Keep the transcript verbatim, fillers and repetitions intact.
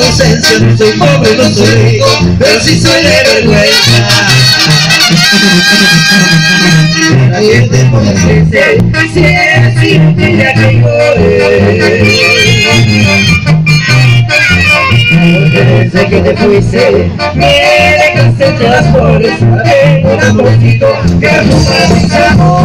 inocencia, no soy pobre, no soy rico, pero sí soy de vergüenza. Nadie te puede crecer, si es así, tendría que llorar. Porque desde que te fuiste, me dejaste entre las flores, tengo un amorcito que arruma mis amores.